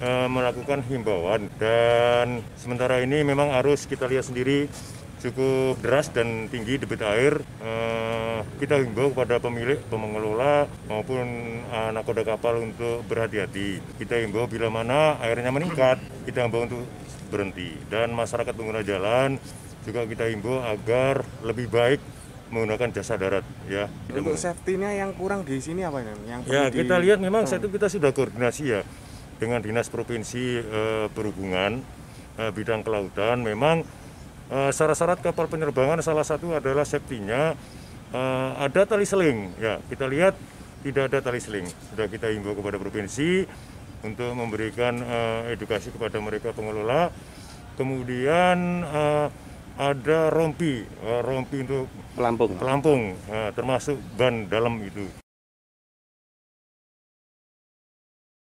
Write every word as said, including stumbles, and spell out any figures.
uh, melakukan himbauan, dan sementara ini memang arus kita lihat sendiri cukup deras dan tinggi debit air. Uh, kita himbau kepada pemilik, pengelola maupun uh, nakoda kapal untuk berhati-hati. Kita himbau bila mana airnya meningkat, kita himbau untuk berhenti. Dan masyarakat pengguna jalan juga kita himbau agar lebih baik menggunakan jasa darat, ya. Untuk safety-nya yang kurang di sini apa yang ya di... kita lihat memang saat itu kita sudah koordinasi ya dengan Dinas Provinsi eh, Perhubungan eh, bidang kelautan. Memang eh, syarat-syarat kapal penerbangan salah satu adalah safety-nya eh, ada tali seling. Ya, kita lihat tidak ada tali seling. Sudah kita himbau kepada provinsi untuk memberikan eh, edukasi kepada mereka pengelola. Kemudian eh, ada rompi, uh, rompi untuk pelampung, pelampung uh, termasuk ban dalam itu.